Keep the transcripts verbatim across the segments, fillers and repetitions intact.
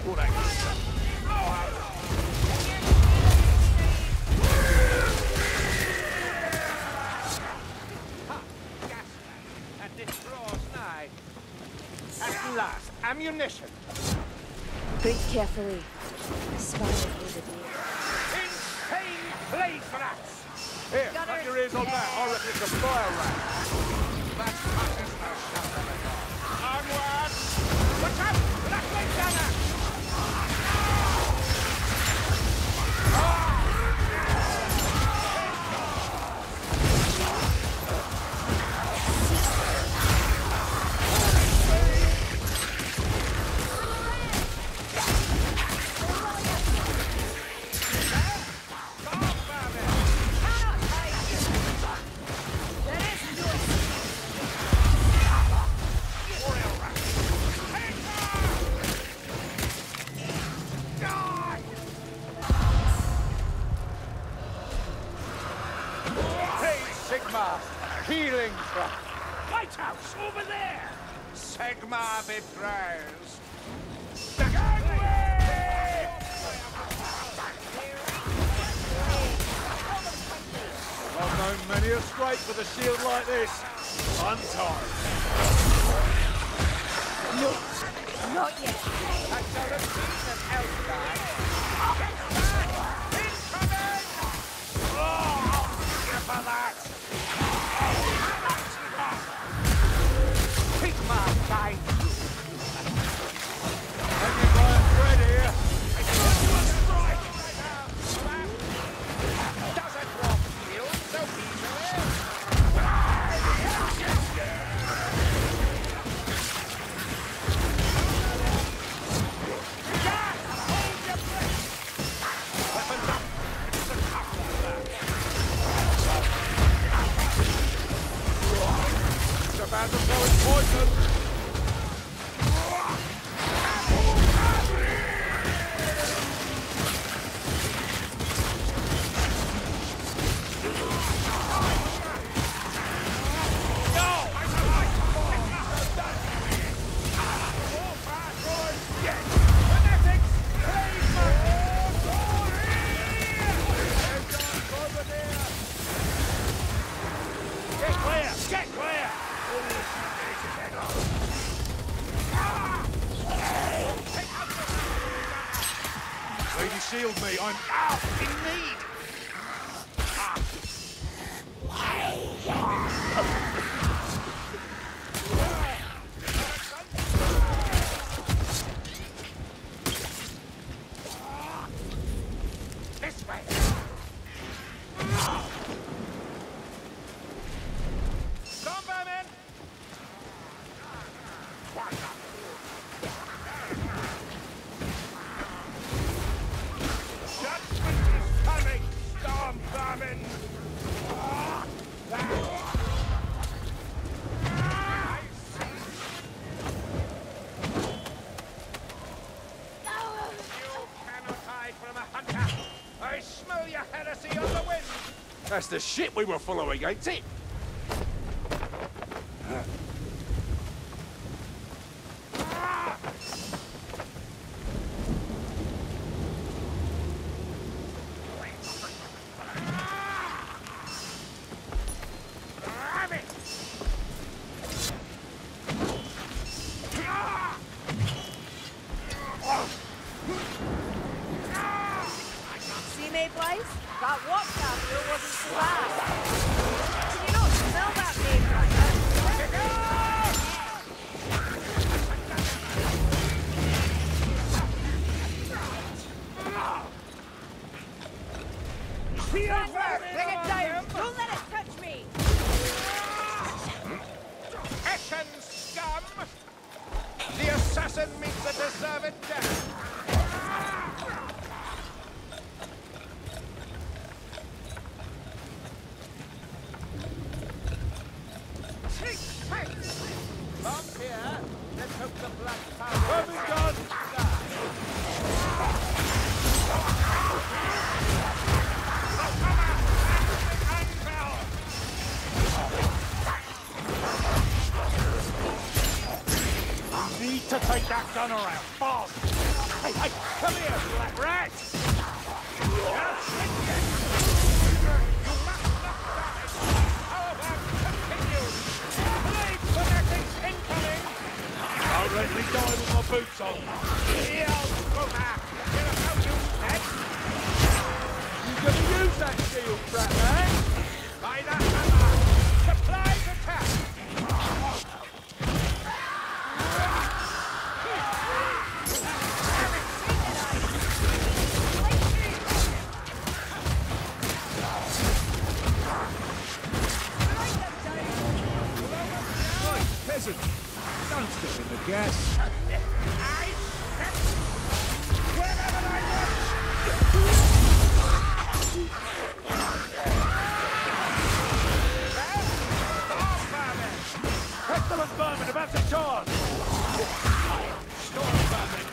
All that good stuff. And this draws nigh. At last, ammunition. Breathe carefully. Swallow through the deer. Insane blade rats! Here, cut your ears on that. I reckon it's a fire rat. That's precious now, shut them again. Onward! Watch out! That blade gunner! Healing trap. Lighthouse over there. Sigmar betrays. Gangway! I've known many a scrape with a shield like this. Untied. No, not yet. I shall have seen an elf guy. Incoming! Oh, give her that. Sigmar died. Have you got a thread here? I tell you a strike! Doesn't drop shield so easily. Gas! Hold your breath! Weapons up! It's a tough one. It's about to blow its poison. Get clear! Get clear! Lady, shield me. I'm out in need. This way. Come, vermin! Judgment is coming! Storm vermin! You cannot hide from a hunter! I smell your heresy on the wind! That's the shit we were following, ain't it? See, Mayflies? That walk down here wasn't so bad. Can you not smell that, Mayflies? Bring it down! Don't let it touch me! Hessian scum! The assassin meets a deserved death! Come here, let's hope the black powder... Perfect gun! Need to take that gunner out, fast! Hey, come here, black rat! Don't let me die with my boots on. Here, Boomer! Get a coat, you head! You gonna use that shield, brat man? By that hammer! Supplies attack! Peasant, don't step in the gas. Excellent vermin, about to charge! Storm vermin!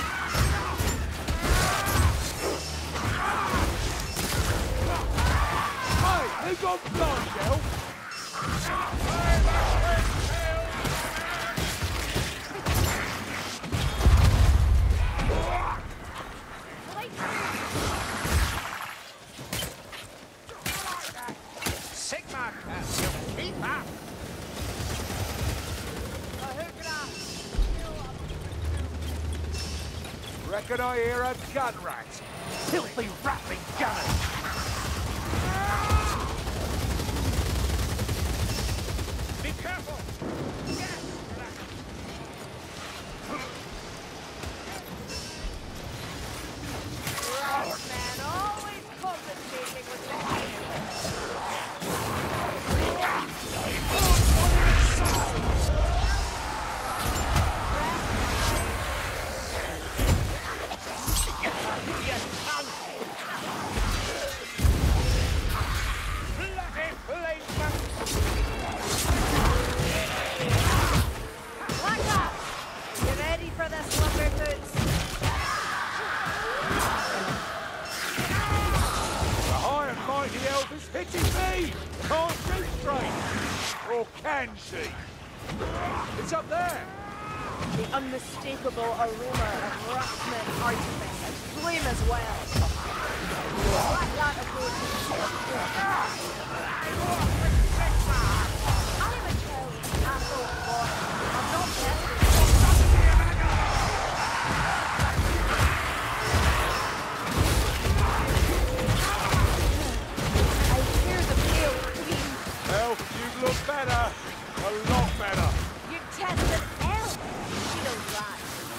Hey, who got blood, Gel? Sigma, keep up! Reckon I hear a gun rat. Filthy, rattling gunners! Be careful! Right, man, always compensating with the Elvis hitting me! Can't shoot straight! Or can she? It's up there! The unmistakable aroma of Rockman artifice and flame as well. Black Rat approaches. I'm a child, asshole boy. I'm not testing. Elf, you look better. A lot better. You tested Elf. Shield rat.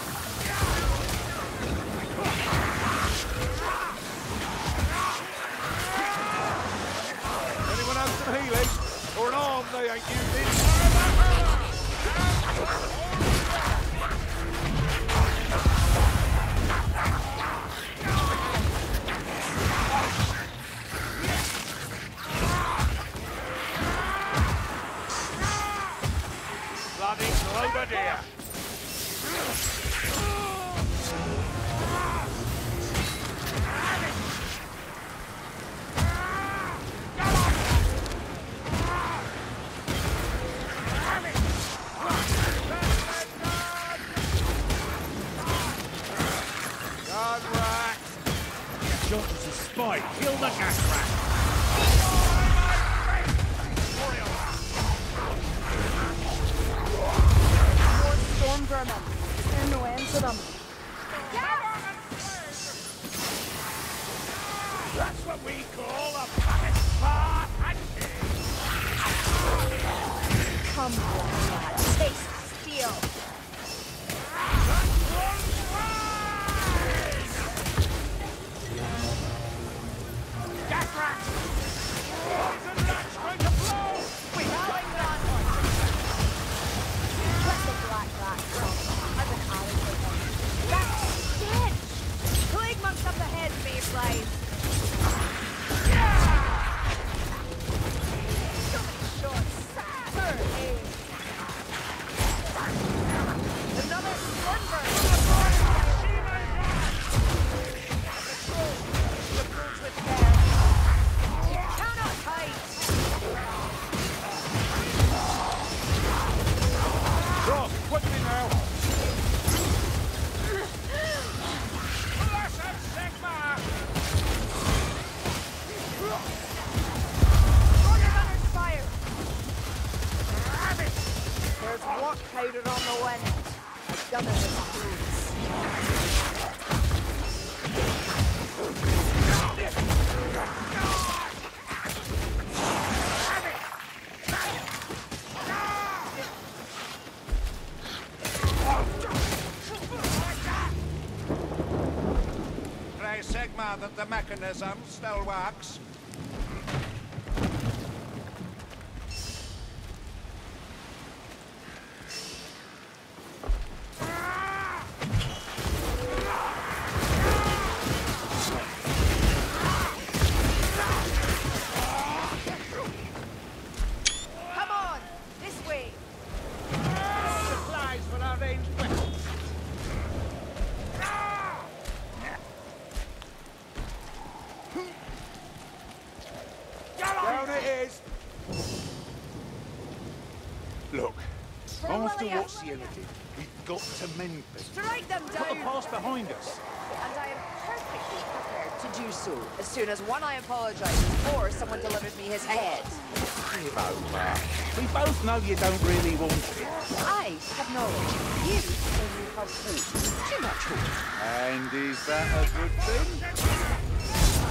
Anyone have some healing? Or an arm they ain't using? Bloody Cloverdale! God rat! Shot as a spy. Kill the gas rat. Storm vermin. There's no end to them. That's what we call a fucking smart hunting! Come on, taste steel. Gas rat! Poison rat's going to blow! Wait, going on. Let the black rat go. I've been out of it. That's stench! Plague monks up ahead, me, flies. So many shots. Sir, aim. Another sunburn. Approach with care. You cannot hide. Ross, quickly now! mad that the mechanism still works. Come on, this way. Supplies for our ranged weapons. Down it is. Look, after what Sienna did, we've got to mend things. Strike them Put the down. past behind us. And I am perfectly prepared to do so as soon as one I apologizes or someone delivers me his head. Give over. We both know you don't really want it. I have knowledge. You only have hope. Too much hope. And is that a good thing?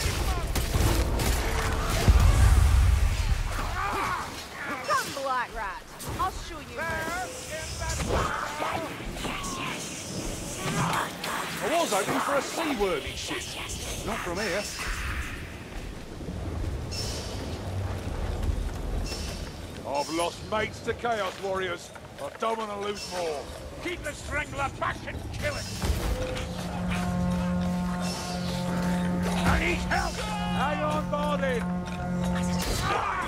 Come, Black Rat. I'll show you mercy. I was hoping for a seaworthy ship. Not from here. I've lost mates to Chaos Warriors. I don't want to lose more. Keep the Strangler back and kill it! I need help! Hang on, Bardin!